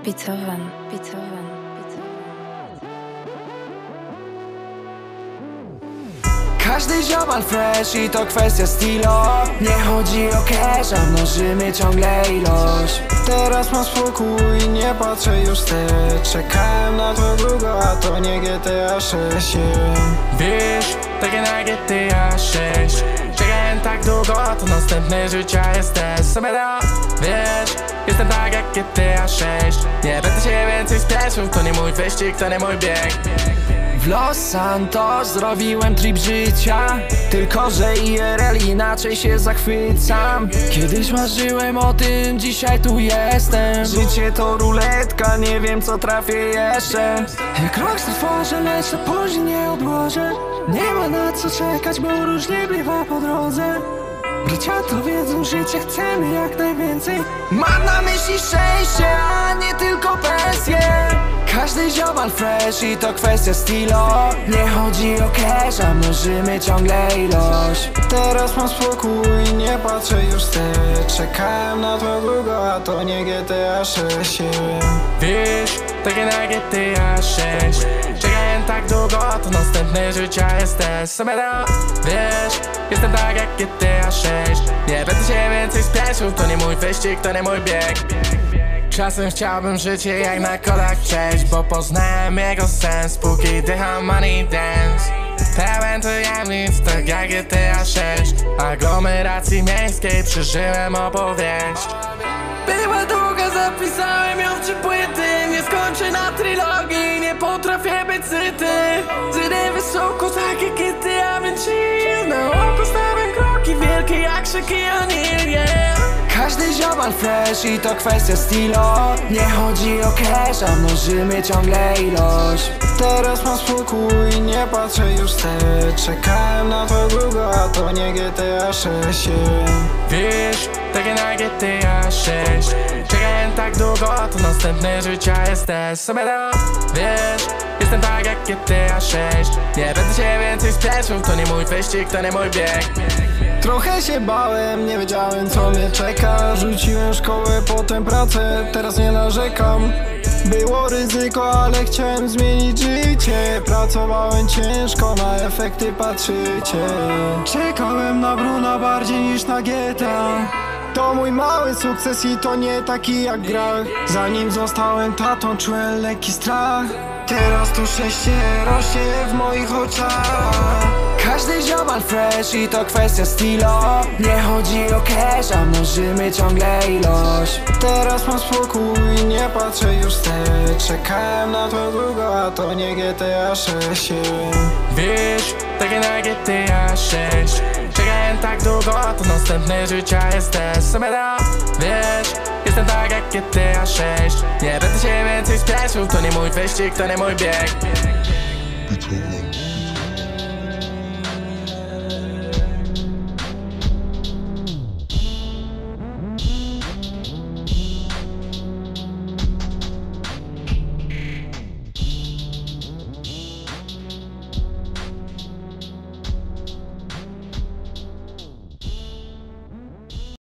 Beethoven. Każdy ziomal fresh i to kwestia stylu. Nie chodzi o cash, a mnożymy ciągle ilość. Teraz mam spokój, nie patrzę już wstecz. Czekałem na to długo, a to nie GTA 6. Wiesz, takie na GTA 6. Czekałem tak długo, a to następne życia jest też sobie to. Wiesz, jestem tak jak GTA 6. Nie będę się więcej spieszył, to nie mój wyścig, to nie mój bieg. W Los Santos zrobiłem trip życia, tylko że IRL inaczej się zachwycam. Kiedyś marzyłem o tym, dzisiaj tu jestem. Życie to ruletka, nie wiem co trafię jeszcze. Jak rockstar tworzę, lecz na później nie odłożę. Nie ma na co czekać, bo różnie bywa po drodze. Bracia to wiedzą, życia chcemy jak najwięcej. Mam na myśli szczęście, a nie tylko pensję. Każdy ziomal fresh i to kwestia stylu. Nie chodzi o cash, a mnożymy ciągle ilość. Teraz mam spokój, nie patrzę już wstecz. Czekałem na to długo, a to nie GTA 6. Wiesz, takie na GTA 6. Czekałem tak długo, to następne życia jest też sobie to. Wiesz, jestem tak jak GTA 6. Nie będę się więcej spieszył, to nie mój wyścig, to nie mój bieg. Czasem chciałbym życie jak na kodach przejść, bo poznałem jego sens, póki dycham money dance. Pełen tajemnic, tak jak GTA 6. Aglomeracji miejskiej przeżyłem opowieść. Była długa, zapisałem ją w 3 płyty. Nie skończę na trylogii, nie potrafię być syty. Zjdę wysoko, tak jak GTA, więc chill. Na oko stawiam kroki wielkie jak Shaquille O'Neal, yeah. Każdy ziomal fresh i to kwestia stylu. Nie chodzi o cash, a mnożymy ciągle ilość. Teraz mam spokój, nie patrzę już wstecz. Czekałem na to długo, a to nie GTA 6. Wiesz, takie na GTA 6. Czekałem tak długo, to następne życia jest też sobie to. Wiesz, jestem tak jak GTA 6. Nie będę się więcej spieszył, to nie mój wyścig, to nie mój bieg. Trochę się bałem, nie wiedziałem co mnie czeka. Rzuciłem szkołę, potem pracę, teraz nie narzekam. Było ryzyko, ale chciałem zmienić życie. Pracowałem ciężko, na efekty patrzycie. Czekałem na Bruna bardziej niż na GTA. To mój mały sukces i to nie taki jak grach. Zanim zostałem tatą, czułem lekki strach. Teraz to szczęście rośnie w moich oczach. Każdy ziomal fresh i to kwestia stylu. Nie chodzi o cash, a mnożymy ciągle ilość. Teraz mam spokój, nie patrzę już wstecz. Czekałem na to długo, a to nie GTA 6. Wiesz, takie na GTA 6. Czekałem tak długo, to następne życia jest też sobie to. Wiesz, jestem tak jak GTA 6. Nie będę się więcej spieszył, to nie mój wyścig, to nie mój bieg. Beethoven.